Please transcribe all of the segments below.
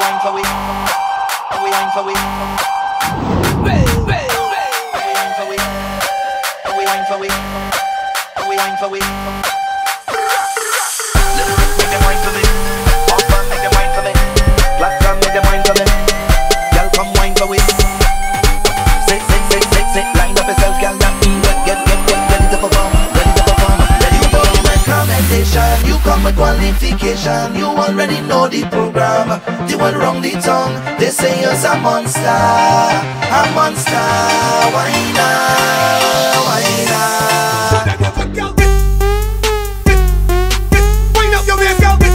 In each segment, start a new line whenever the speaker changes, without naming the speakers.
wine for we. We wine for we. We wine for we. We wine for we. We wine for we. Make them wine for me. Offer, make them wine for me. Black girl, make them wine for me. Girl, come wine for we. Sit. Line up yourself, girl. Get ready to perform. Ready to perform. Ready to perform. Recommendation, you come with qualification. You already know the program. They went wrong the tongue. They say you're a monster. A monster. Why not? Why not?
Wind up your waist, girl.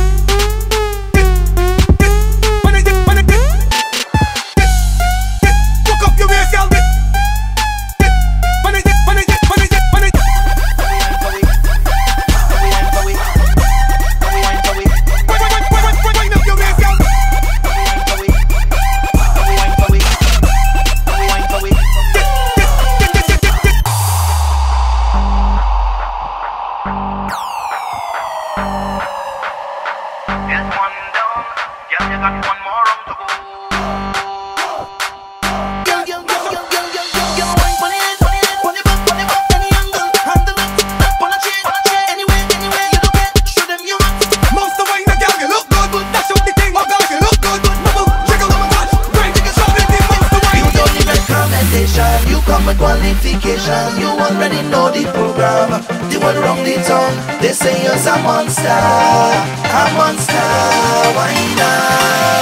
Fuck up your waist, girl.
Qualification, you already know the program. They went wrong the tongue. They say you're a monster. A monster. Why not?